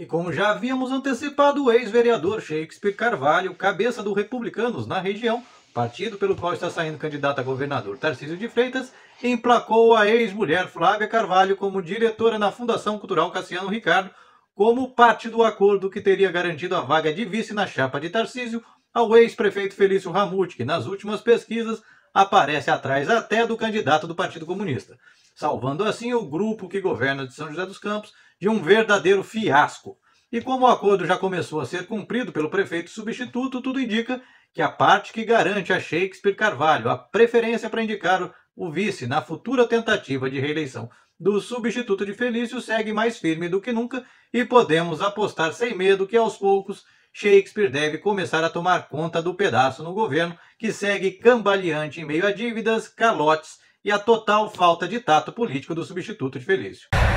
E como já havíamos antecipado, o ex-vereador Shakespeare Carvalho, cabeça do Republicanos na região, partido pelo qual está saindo candidato a governador Tarcísio de Freitas, emplacou a ex-mulher Flávia Carvalho como diretora na Fundação Cultural Cassiano Ricardo, como parte do acordo que teria garantido a vaga de vice na chapa de Tarcísio ao ex-prefeito Felício Ramute, que nas últimas pesquisas aparece atrás até do candidato do Partido Comunista, salvando assim o grupo que governa de São José dos Campos de um verdadeiro fiasco. E como o acordo já começou a ser cumprido pelo prefeito substituto, tudo indica que a parte que garante a Shakespeare Carvalho a preferência para indicar o vice na futura tentativa de reeleição do substituto de Felício segue mais firme do que nunca e podemos apostar sem medo que aos poucos Shakespeare deve começar a tomar conta do pedaço no governo que segue cambaleante em meio a dívidas, calotes e a total falta de tato político do substituto de Felício.